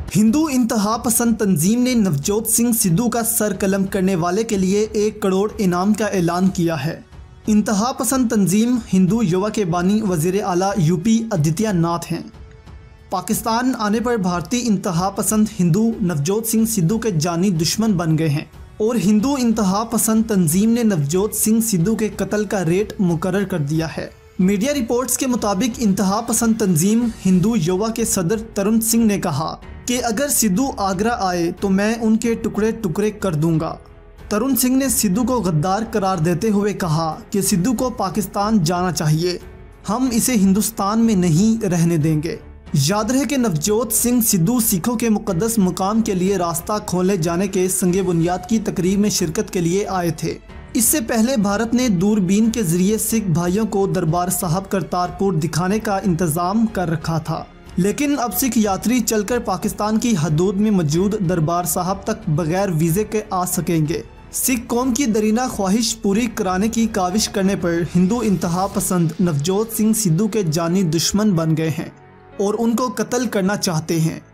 हिंदू इंतहा पसंद तंजीम ने नवजोत सिंह सिद्धू का सर कलम करने वाले के लिए 1 करोड़ इनाम का ऐलान किया है। इंतहा पसंद तंजीम हिंदू युवा के बानी वज़ीर आला यूपी आदित्यनाथ हैं। पाकिस्तान आने पर भारतीय इंतहा पसंद हिंदू नवजोत सिंह सिद्धू के जानी दुश्मन बन गए हैं और हिंदू इंतहा पसंद तंजीम ने नवजोत सिंह सिद्धू के कत्ल का रेट मुकर्रर कर दिया है। मीडिया रिपोर्ट्स के मुताबिक इंतहा पसंद तंजीम हिंदू युवा के सदर तरुण सिंह ने कहा कि अगर सिद्धू आगरा आए तो मैं उनके टुकड़े टुकड़े कर दूंगा। तरुण सिंह ने सिद्धू को गद्दार करार देते हुए कहा कि सिद्धू को पाकिस्तान जाना चाहिए, हम इसे हिंदुस्तान में नहीं रहने देंगे। याद रहे कि नवजोत सिंह सिद्धू सिखों के मुकद्दस मुकाम के लिए रास्ता खोले जाने के संगे बुनियाद की तकरीब में शिरकत के लिए आए थे। इससे पहले भारत ने दूरबीन के जरिए सिख भाइयों को दरबार साहब करतारपुर दिखाने का इंतजाम कर रखा था, लेकिन अब सिख यात्री चलकर पाकिस्तान की हदूद में मौजूद दरबार साहब तक बगैर वीज़े के आ सकेंगे। सिख कौम की दरीना ख्वाहिश पूरी कराने की काविश करने पर हिंदू इंतहा पसंद नवजोत सिंह सिद्धू के जानी दुश्मन बन गए हैं और उनको कत्ल करना चाहते हैं।